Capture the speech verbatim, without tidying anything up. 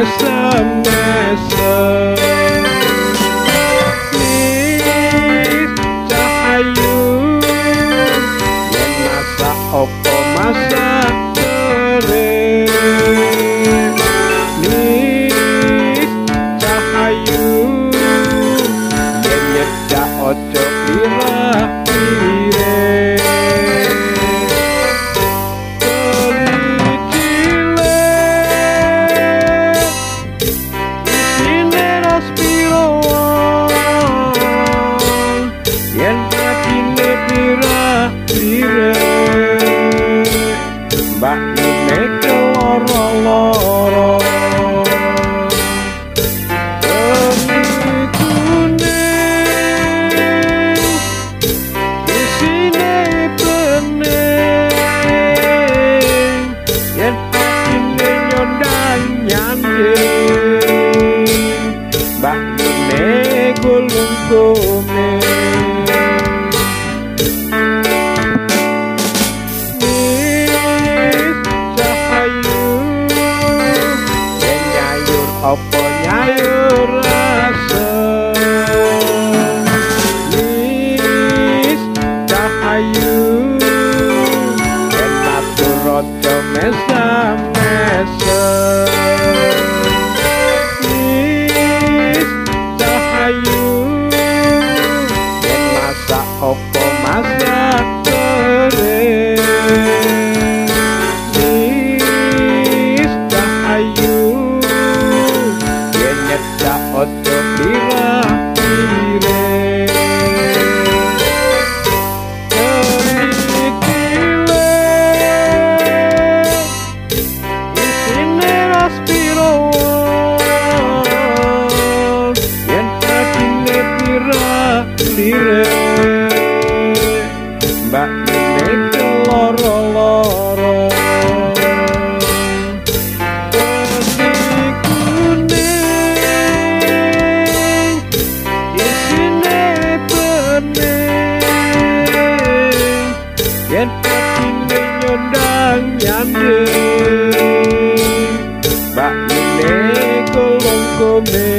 mesem-mesem. Nis cahayu yen masak opo masak tere. Nis cahayu yen nyedak ojo ira-ire. Yen atine pira-pira mbak ini keloro-loro. Demi kuning isine pening, yen atine nyondang-nyanding mbak ini gulung-gulung. Opo nyayur asem. Nis cahayu yen atur ojo mesem-mesem. Nis cahayu yen masak opo masak tere. Nis cahayu nyedak ojo ira-ire. Kenikile isine ras pirawon, yen atine pira-pira mbak ini keloro-loro. Yen atine nyondang-nyanding mbak ini gulung-gulung.